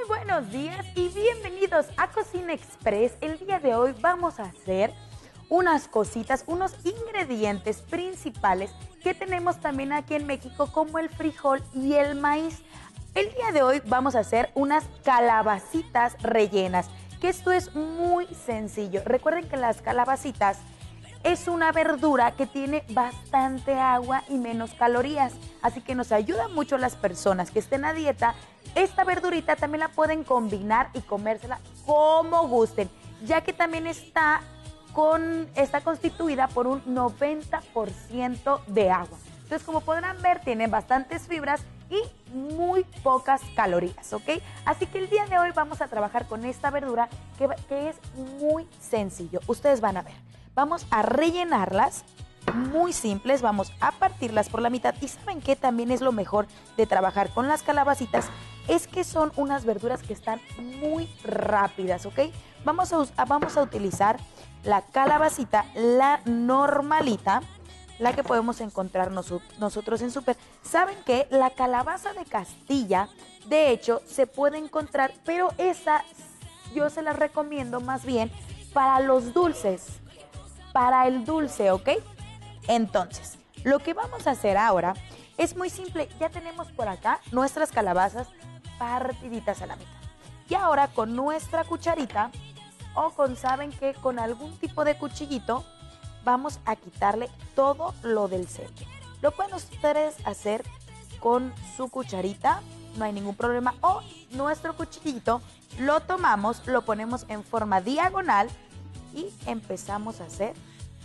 Muy buenos días y bienvenidos a Cocina Express. El día de hoy vamos a hacer unas cositas, unos ingredientes principales que tenemos también aquí en México, como el frijol y el maíz. El día de hoy vamos a hacer unas calabacitas rellenas, que esto es muy sencillo. Recuerden que las calabacitas es una verdura que tiene bastante agua y menos calorías, así que nos ayuda mucho a las personas que estén a dieta. Esta verdurita también la pueden combinar y comérsela como gusten, ya que también está constituida por un 90% de agua. Entonces, como podrán ver, tiene bastantes fibras y muy pocas calorías, ¿ok? Así que el día de hoy vamos a trabajar con esta verdura que es muy sencillo. Ustedes van a ver. Vamos a rellenarlas, muy simples, vamos a partirlas por la mitad. Y ¿saben qué? También es lo mejor de trabajar con las calabacitas, es que son unas verduras que están muy rápidas, ¿ok? Vamos a utilizar la calabacita, la normalita, la que podemos encontrar nosotros en súper. ¿Saben qué? La calabaza de Castilla, de hecho, se puede encontrar, pero esa yo se la recomiendo más bien para los dulces. Para el dulce, ¿ok? Entonces, lo que vamos a hacer ahora es muy simple. Ya tenemos por acá nuestras calabazas partiditas a la mitad. Y ahora con nuestra cucharita ¿saben qué? Con algún tipo de cuchillito vamos a quitarle todo lo del centro. Lo pueden ustedes hacer con su cucharita, no hay ningún problema. O nuestro cuchillito lo tomamos, lo ponemos en forma diagonal y empezamos a hacer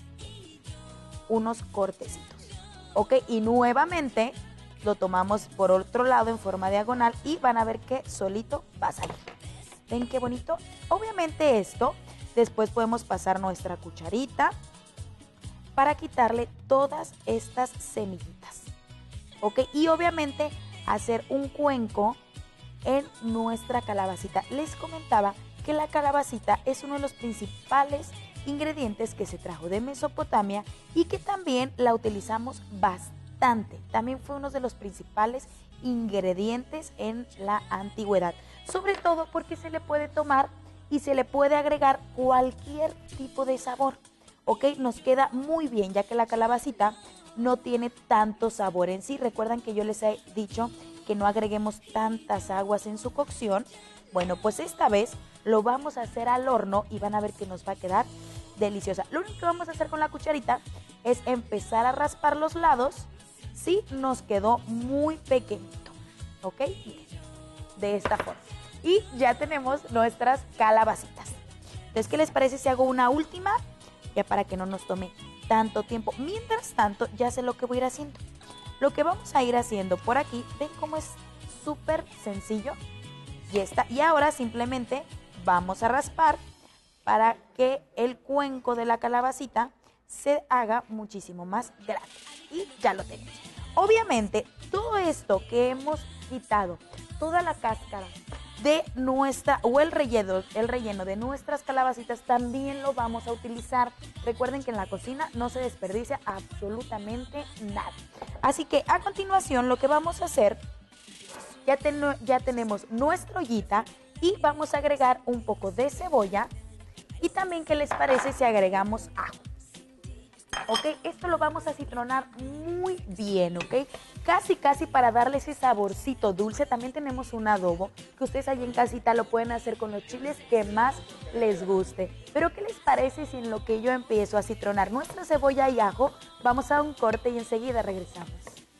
unos cortecitos, ¿ok? Y nuevamente lo tomamos por otro lado en forma diagonal y van a ver que solito va a salir. ¿Ven qué bonito? Obviamente esto, después podemos pasar nuestra cucharita para quitarle todas estas semillitas, ¿ok? Y obviamente hacer un cuenco en nuestra calabacita. Les comentaba que la calabacita es uno de los principales ingredientes que se trajo de Mesopotamia y que también la utilizamos bastante. También fue uno de los principales ingredientes en la antigüedad, sobre todo porque se le puede tomar y se le puede agregar cualquier tipo de sabor, ¿ok? Nos queda muy bien, ya que la calabacita no tiene tanto sabor en sí. Recuerdan que yo les he dicho que no agreguemos tantas aguas en su cocción. Bueno, pues esta vez lo vamos a hacer al horno y van a ver que nos va a quedar deliciosa. Lo único que vamos a hacer con la cucharita es empezar a raspar los lados. Sí, nos quedó muy pequeñito, ¿ok? De esta forma. Y ya tenemos nuestras calabacitas. Entonces, ¿qué les parece si hago una última? Ya para que no nos tome tanto tiempo. Mientras tanto, ya sé lo que voy a ir haciendo. Lo que vamos a ir haciendo por aquí, ven cómo es súper sencillo. Y ahora simplemente vamos a raspar para que el cuenco de la calabacita se haga muchísimo más grande. Y ya lo tenemos. Obviamente, todo esto que hemos quitado, toda la cáscara de el relleno de nuestras calabacitas, también lo vamos a utilizar. Recuerden que en la cocina no se desperdicia absolutamente nada. Así que a continuación lo que vamos a hacer, ya tenemos nuestra ollita y vamos a agregar un poco de cebolla. Y también, ¿qué les parece si agregamos ajo? ¿Ok? Esto lo vamos a citronar muy bien, ¿ok? Casi para darle ese saborcito dulce. También tenemos un adobo que ustedes allí en casita lo pueden hacer con los chiles que más les guste. Pero ¿qué les parece si en lo que yo empiezo a citronar nuestra cebolla y ajo, vamos a un corte y enseguida regresamos?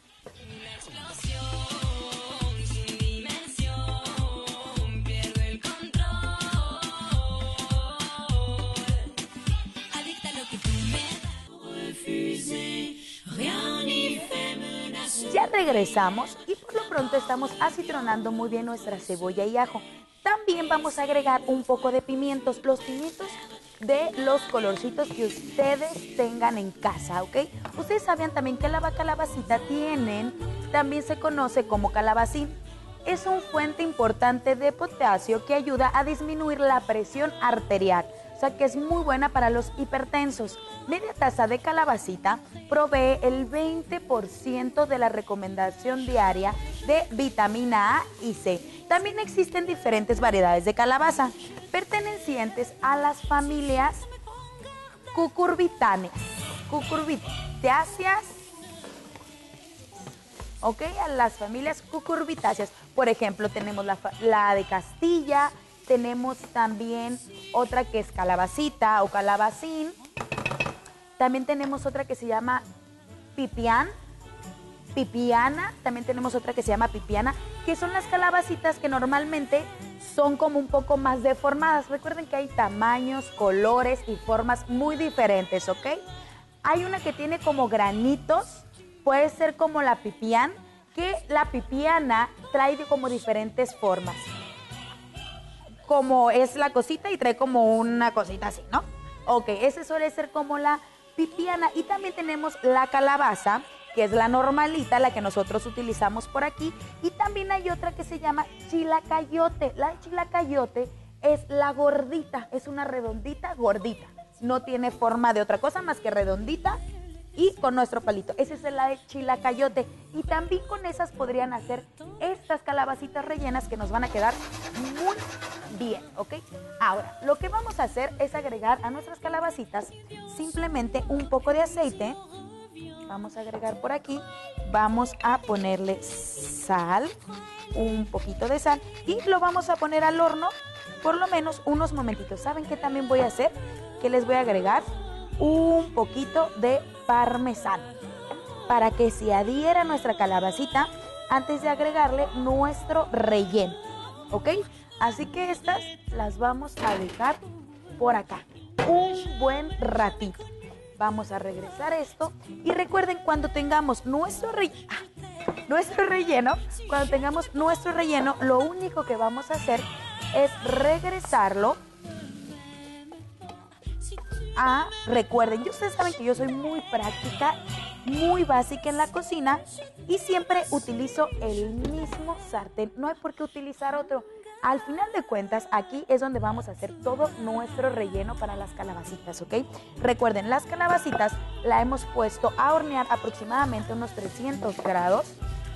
Ya regresamos y por lo pronto estamos acitronando muy bien nuestra cebolla y ajo. También vamos a agregar un poco de pimientos, los pimientos de los colorcitos que ustedes tengan en casa, ¿ok? Ustedes sabían también que la calabacita también se conoce como calabacín. Es una fuente importante de potasio que ayuda a disminuir la presión arterial. O sea que es muy buena para los hipertensos. Media taza de calabacita provee el 20% de la recomendación diaria de vitamina A y C. También existen diferentes variedades de calabaza, pertenecientes a las familias cucurbitáceas, ¿ok? A las familias cucurbitáceas. Por ejemplo, tenemos la de Castilla, tenemos también otra que es calabacita o calabacín. También tenemos otra que se llama pipiana, también tenemos otra que se llama pipiana, que son las calabacitas que normalmente son como un poco más deformadas. Recuerden que hay tamaños, colores y formas muy diferentes, ¿ok? Hay una que tiene como granitos, puede ser como la pipián, que la pipiana trae como diferentes formas. Como es la cosita y trae como una cosita así, ¿no? Ok, ese suele ser como la pipiana. Y también tenemos la calabaza, que es la normalita, la que nosotros utilizamos por aquí. Y también hay otra que se llama chilacayote. La de chilacayote es la gordita, es una redondita gordita. No tiene forma de otra cosa más que redondita y con nuestro palito. Esa es la de chilacayote. Y también con esas podrían hacer estas calabacitas rellenas que nos van a quedar muy bien, ¿ok? Ahora, lo que vamos a hacer es agregar a nuestras calabacitas simplemente un poco de aceite. Vamos a agregar por aquí, vamos a ponerle sal, un poquito de sal y lo vamos a poner al horno por lo menos unos momentitos. ¿Saben qué también voy a hacer? Que les voy a agregar un poquito de parmesano para que se adhiera nuestra calabacita antes de agregarle nuestro relleno, ¿ok? Así que estas las vamos a dejar por acá un buen ratito. Vamos a regresar esto y recuerden, cuando tengamos nuestro relleno, lo único que vamos a hacer es regresarlo recuerden, y ustedes saben que yo soy muy práctica, muy básica en la cocina y siempre utilizo el mismo sartén, no hay por qué utilizar otro. Al final de cuentas, aquí es donde vamos a hacer todo nuestro relleno para las calabacitas, ¿ok? Recuerden, las calabacitas la hemos puesto a hornear aproximadamente unos 300 grados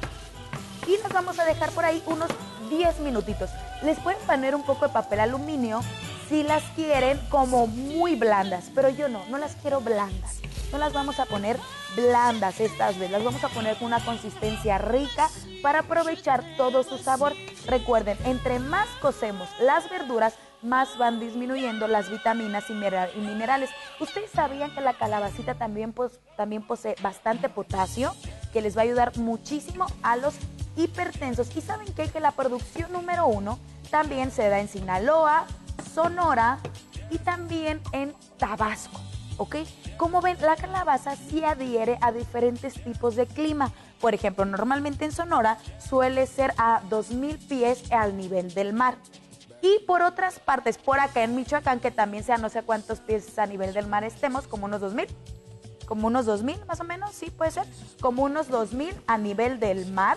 y las vamos a dejar por ahí unos 10 minutitos. Les pueden poner un poco de papel aluminio si las quieren como muy blandas, pero yo no las quiero blandas. No las vamos a poner blandas estas veces, las vamos a poner con una consistencia rica para aprovechar todo su sabor. Recuerden, entre más cocemos las verduras, más van disminuyendo las vitaminas y minerales. ¿Ustedes sabían que la calabacita también posee bastante potasio, que les va a ayudar muchísimo a los hipertensos? ¿Y saben qué? Que la producción número 1 también se da en Sinaloa, Sonora y también en Tabasco, ¿ok? Como ven, la calabaza sí adhiere a diferentes tipos de clima. Por ejemplo, normalmente en Sonora suele ser a 2000 pies al nivel del mar. Y por otras partes, por acá en Michoacán, que también sea no sé cuántos pies a nivel del mar estemos, como unos 2000. Como unos 2000 más o menos, sí puede ser. Como unos 2000 a nivel del mar.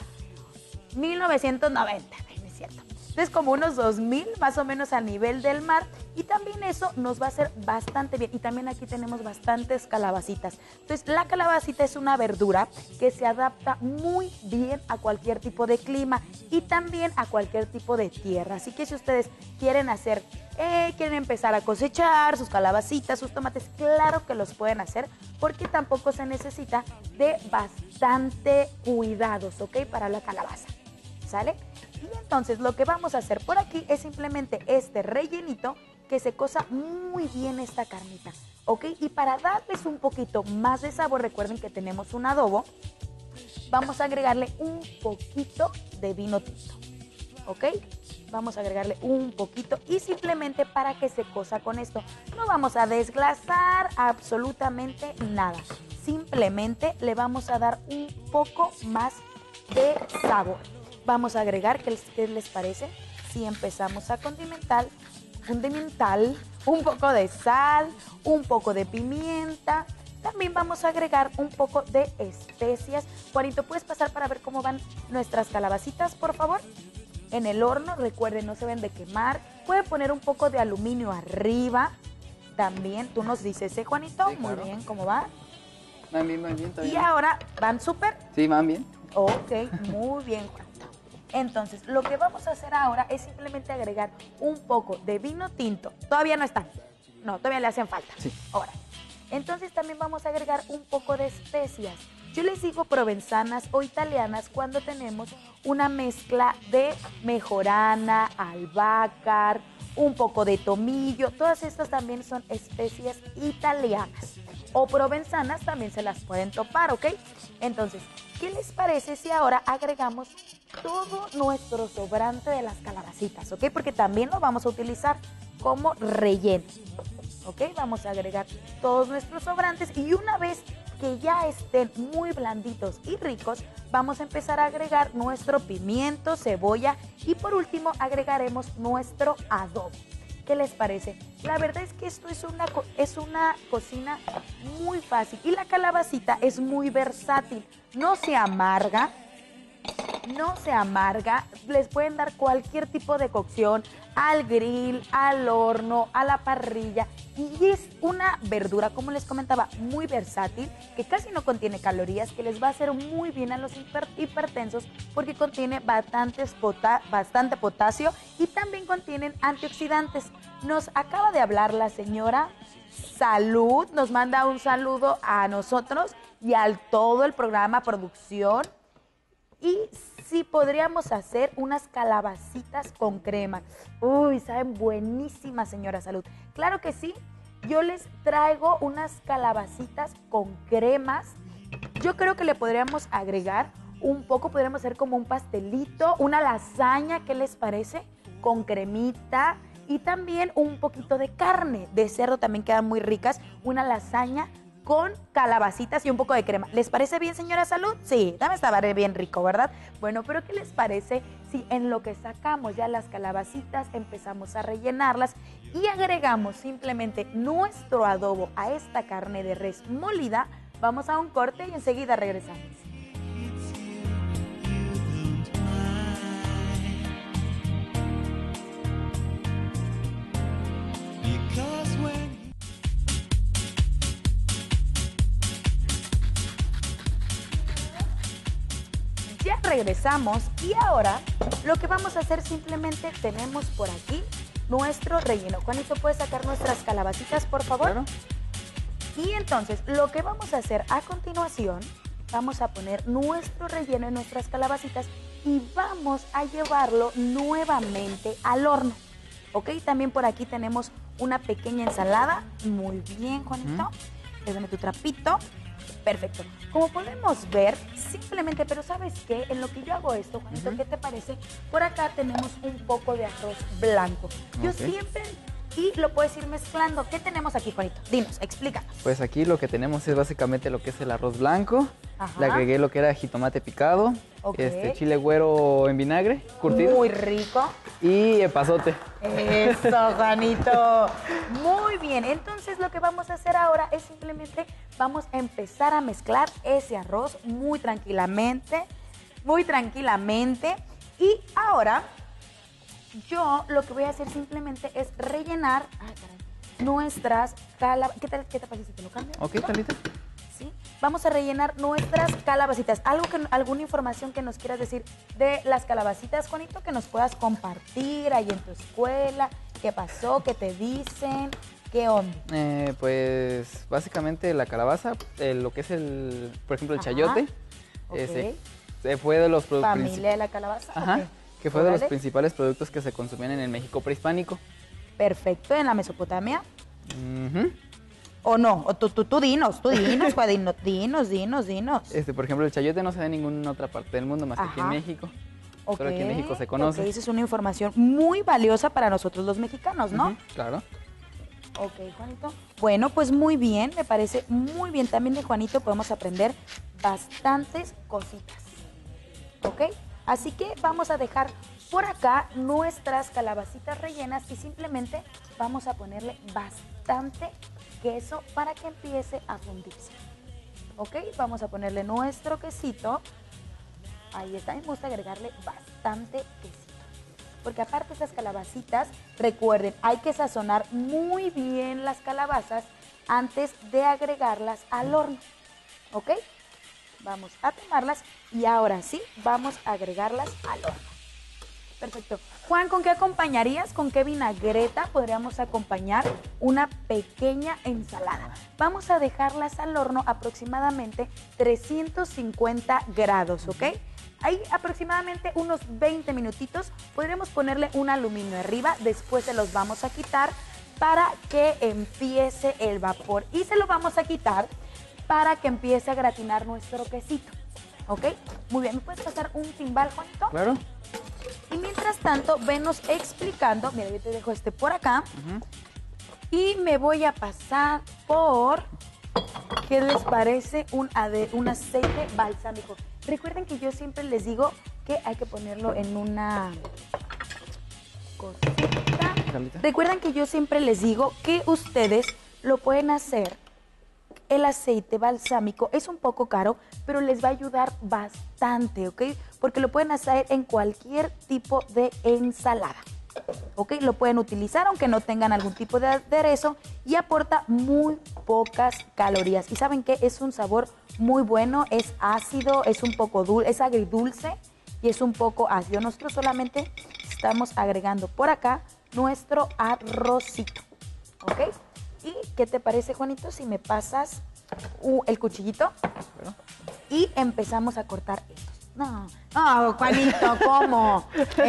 1990, no es cierto. Entonces, como unos 2000 más o menos a nivel del mar. Y también eso nos va a hacer bastante bien. Y también aquí tenemos bastantes calabacitas. Entonces, la calabacita es una verdura que se adapta muy bien a cualquier tipo de clima y también a cualquier tipo de tierra. Así que si ustedes quieren quieren empezar a cosechar sus calabacitas, sus tomates, claro que los pueden hacer porque tampoco se necesita de bastante cuidados, ¿ok? Para la calabaza, ¿sale? Y entonces lo que vamos a hacer por aquí es simplemente este rellenito, que se cosa muy bien esta carnita, ¿ok? Y para darles un poquito más de sabor, recuerden que tenemos un adobo, vamos a agregarle un poquito de vino tinto, ¿ok? Vamos a agregarle un poquito y simplemente para que se cosa con esto. No vamos a desglasar absolutamente nada, simplemente le vamos a dar un poco más de sabor. Vamos a agregar, ¿qué les parece? Si empezamos a condimentar, un poco de sal, un poco de pimienta. También vamos a agregar un poco de especias. Juanito, ¿puedes pasar para ver cómo van nuestras calabacitas, por favor? En el horno, recuerden, no se deben de quemar. Pueden poner un poco de aluminio arriba. También, tú nos dices, Juanito? Sí, claro. Muy bien, ¿cómo va? Van bien, está bien. ¿Y ahora van súper? Sí, van bien. Ok, muy bien, Juanito. Entonces, lo que vamos a hacer ahora es simplemente agregar un poco de vino tinto. Todavía no están. No, todavía le hacen falta. Sí. Ahora, entonces también vamos a agregar un poco de especias. Yo les digo provenzanas o italianas cuando tenemos una mezcla de mejorana, albácar, un poco de tomillo. Todas estas también son especias italianas. O provenzanas también se las pueden topar, ¿ok? Entonces, ¿qué les parece si ahora agregamos todo nuestro sobrante de las calabacitas, ¿ok? Porque también lo vamos a utilizar como relleno, ¿ok? Vamos a agregar todos nuestros sobrantes y una vez que ya estén muy blanditos y ricos, vamos a empezar a agregar nuestro pimiento, cebolla y por último agregaremos nuestro adobo. ¿Qué les parece? La verdad es que esto es una cocina muy fácil y la calabacita es muy versátil, no se amarga. No se amarga, les pueden dar cualquier tipo de cocción, al grill, al horno, a la parrilla. Y es una verdura, como les comentaba, muy versátil, que casi no contiene calorías, que les va a hacer muy bien a los hipertensos porque contiene bastante potasio y también contienen antioxidantes. Nos acaba de hablar la señora Salud, nos manda un saludo a nosotros y a todo el programa producción. Y sí podríamos hacer unas calabacitas con crema. Uy, saben buenísimas, señora Salud. Claro que sí, yo les traigo unas calabacitas con cremas. Yo creo que le podríamos agregar un poco, podríamos hacer como un pastelito, una lasaña, ¿qué les parece? Con cremita y también un poquito de carne de cerdo, también quedan muy ricas. Una lasaña con calabacitas y un poco de crema. ¿Les parece bien, señora Salud? Sí, también estaba bien rico, ¿verdad? Bueno, pero ¿qué les parece si en lo que sacamos ya las calabacitas empezamos a rellenarlas y agregamos simplemente nuestro adobo a esta carne de res molida? Vamos a un corte y enseguida regresamos. Ya regresamos y ahora lo que vamos a hacer simplemente tenemos por aquí nuestro relleno. Juanito, ¿puedes sacar nuestras calabacitas, por favor? Claro. Y entonces lo que vamos a hacer a continuación, vamos a poner nuestro relleno en nuestras calabacitas y vamos a llevarlo nuevamente al horno. ¿Ok? También por aquí tenemos una pequeña ensalada. Muy bien, Juanito. Déjame tu trapito. Perfecto. Como podemos ver, simplemente, pero ¿sabes qué? En lo que yo hago esto, Juanito, ¿qué te parece? Por acá tenemos un poco de arroz blanco. Yo siempre, y lo puedes ir mezclando. ¿Qué tenemos aquí, Juanito? Dinos, explícanos. Pues aquí lo que tenemos es básicamente lo que es el arroz blanco. Ajá. Le agregué lo que era jitomate picado, Ok. chile güero en vinagre, curtido. Muy rico. Y epazote. Eso, Juanito. Muy bien, entonces lo que vamos a hacer ahora es simplemente vamos a empezar a mezclar ese arroz muy tranquilamente, Y ahora yo lo que voy a hacer simplemente es rellenar nuestras calabacitas. ¿Qué te parece si te lo cambio? Ok, Talita. ¿Sí? Vamos a rellenar nuestras calabacitas. ¿Alguna información que nos quieras decir de las calabacitas, Juanito, que nos puedas compartir ahí en tu escuela? ¿Qué pasó? ¿Qué te dicen? ¿Qué onda? Pues básicamente la calabaza, lo que es por ejemplo, el chayote, fue de los productos. Familia de la calabaza. Ajá, Okay. que fue de los principales productos que se consumían en el México prehispánico. Perfecto, en la Mesopotamia. ¿O no? O tú dinos, Juanito, dinos. Por ejemplo, el chayote no se da en ninguna otra parte del mundo más que aquí en México. Solo aquí en México se conoce. Esa es una información muy valiosa para nosotros los mexicanos, ¿no? Claro. Ok, Juanito. Bueno, pues muy bien, me parece muy bien. También de Juanito podemos aprender bastantes cositas. ¿Ok? Así que vamos a dejar por acá nuestras calabacitas rellenas y simplemente vamos a ponerle bastante queso para que empiece a fundirse. ¿Ok? Vamos a ponerle nuestro quesito. Ahí está, me gusta agregarle bastante quesito. Porque aparte estas calabacitas, recuerden, hay que sazonar muy bien las calabazas antes de agregarlas al horno. ¿Ok? Vamos a tomarlas y ahora sí, vamos a agregarlas al horno. Perfecto. Juan, ¿con qué acompañarías? ¿Con qué vinagreta podríamos acompañar una pequeña ensalada? Vamos a dejarlas al horno aproximadamente 350 grados, ¿ok? Hay aproximadamente unos 20 minutitos. Podremos ponerle un aluminio arriba, después se los vamos a quitar para que empiece el vapor. Y se lo vamos a quitar para que empiece a gratinar nuestro quesito, ¿ok? Muy bien, ¿me puedes pasar un timbal, Juanito? Claro. Y mientras tanto, venos explicando, mira, yo te dejo este por acá, y me voy a pasar por, ¿qué les parece? Un aceite balsámico. Recuerden que yo siempre les digo que hay que ponerlo en una cosita. Recuerden que yo siempre les digo que ustedes lo pueden hacer. El aceite balsámico es un poco caro, pero les va a ayudar bastante, ¿ok? Porque lo pueden hacer en cualquier tipo de ensalada, ¿ok? Lo pueden utilizar aunque no tengan algún tipo de aderezo y aporta muy pocas calorías. ¿Y saben qué? Es un sabor muy bueno, es ácido, es un poco dulce, es agridulce y es un poco ácido. Nosotros solamente estamos agregando por acá nuestro arrocito, ¿ok? ¿Y qué te parece, Juanito, si me pasas el cuchillito? Bueno. Y empezamos a cortar estos. No, Juanito, ¿cómo?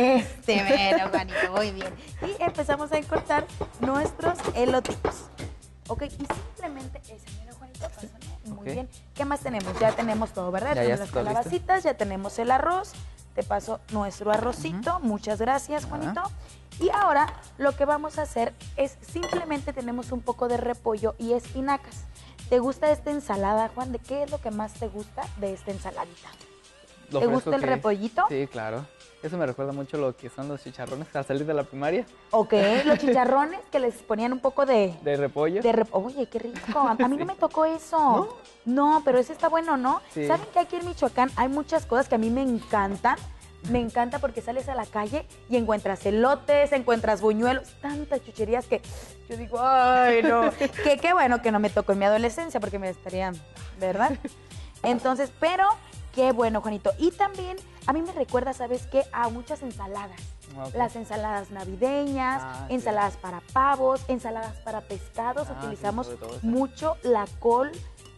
Bueno, Juanito, muy bien. Y empezamos a cortar nuestros elotitos. ¿Ok? Y simplemente ese, mira, Juanito, pásame. Muy bien. ¿Qué más tenemos? Ya tenemos todo, ¿verdad? Ya Tenemos las está calabacitas, ya tenemos el arroz. Te paso nuestro arrocito. Muchas gracias, Juanito. Y ahora lo que vamos a hacer es simplemente tenemos un poco de repollo y espinacas. ¿Te gusta esta ensalada, Juan? ¿De qué es lo que más te gusta de esta ensaladita? ¿Te gusta el repollito? Sí, claro. Eso me recuerda mucho lo que son los chicharrones al salir de la primaria. Ok, los chicharrones que les ponían un poco de... ¿De repollo? Oye, qué rico. A mí no me tocó eso. No, pero ese está bueno, ¿no? Sí. ¿Saben que aquí en Michoacán hay muchas cosas que a mí me encantan? Me encanta porque sales a la calle y encuentras elotes, encuentras buñuelos, tantas chucherías que yo digo, ay, no. que qué bueno que no me tocó en mi adolescencia porque me estaría, ¿verdad? Entonces, pero qué bueno, Juanito. Y también a mí me recuerda, ¿sabes qué? A muchas ensaladas. Okay. Las ensaladas navideñas, ensaladas para pavos, ensaladas para pescados. Utilizamos mucho la col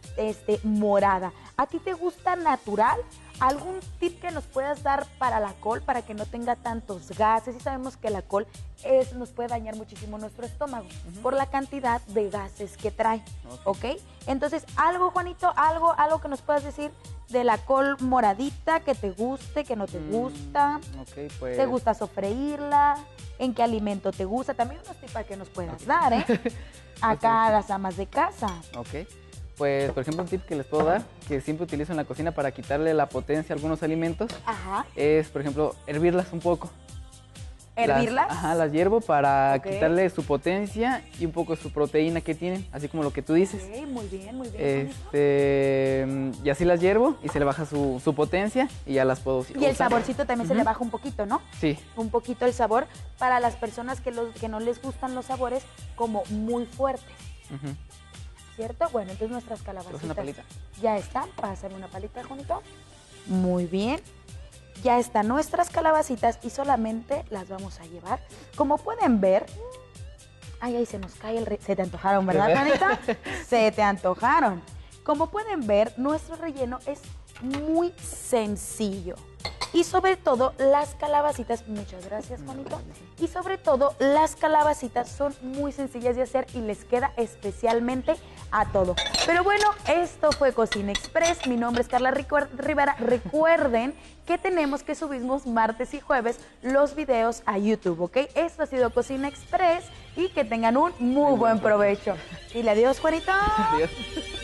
morada. ¿A ti te gusta natural? ¿Algún tip que nos puedas dar para la col para que no tenga tantos gases? Y sabemos que la col nos puede dañar muchísimo nuestro estómago por la cantidad de gases que trae, ¿ok? Entonces, algo, Juanito, algo que nos puedas decir de la col moradita, que te guste, que no te gusta. Ok, pues... ¿Te gusta sofreírla? ¿En qué alimento te gusta? También unos tips que nos puedas dar, ¿eh? Acá a las amas de casa. Ok. Pues, por ejemplo, un tip que les puedo dar, que siempre utilizo en la cocina para quitarle la potencia a algunos alimentos, es, por ejemplo, hervirlas un poco. ¿Hervirlas? Las hiervo para quitarle su potencia y un poco su proteína que tienen, así como lo que tú dices. Ok, muy bien. Y así las hiervo y se le baja su potencia y ya las puedo usar. Y el saborcito también se le baja un poquito, ¿no? Sí. Un poquito el sabor para las personas que no les gustan los sabores como muy fuertes. ¿Cierto? Bueno, entonces nuestras calabacitas una palita. Ya están. Pásame una palita, Juanito. Muy bien. Ya están nuestras calabacitas y solamente las vamos a llevar. Como pueden ver, ay, se nos cae se te antojaron, ¿verdad, Juanita? Se te antojaron. Como pueden ver, nuestro relleno es muy sencillo. Y sobre todo las calabacitas, muchas gracias, Juanito. Y sobre todo las calabacitas son muy sencillas de hacer y les queda especialmente a todo. Pero bueno, esto fue Cocina Express. Mi nombre es Carla Rivera. Recuerden que tenemos que subimos martes y jueves los videos a YouTube, ¿ok? Esto ha sido Cocina Express y que tengan un muy buen provecho. Dile adiós, Juanito. Adiós.